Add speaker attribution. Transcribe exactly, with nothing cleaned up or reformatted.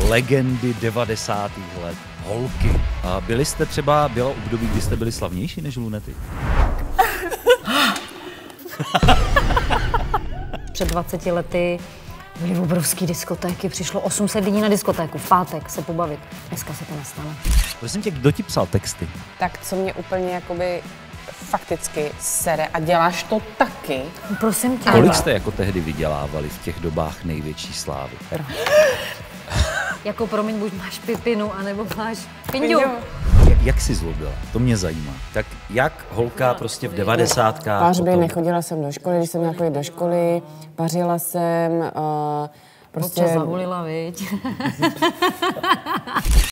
Speaker 1: legendy devadesátých let, holky. A byli jste třeba, bylo období, kdy jste byli slavnější než Lunety?
Speaker 2: Před dvaceti lety byly obrovský diskotéky, přišlo osm set lidí na diskotéku, v pátek se pobavit. Dneska se to nestane.
Speaker 1: Prosím tě, kdo ti psal texty?
Speaker 3: Tak co mě úplně jakoby fakticky sere a děláš to taky.
Speaker 2: Prosím tě.
Speaker 1: Kolik jste jako tehdy vydělávali v těch dobách největší slávy?
Speaker 2: Jako promiň, buď máš pipinu, anebo máš pindu.
Speaker 1: Jak, jak jsi zlobila? To mě zajímá. Tak jak holka prostě v devadesátkách...
Speaker 3: Pařby,
Speaker 1: potom...
Speaker 3: nechodila jsem do školy, když jsem měla chodit do školy, pařila jsem, uh, prostě...
Speaker 2: Občas zahulila, viď?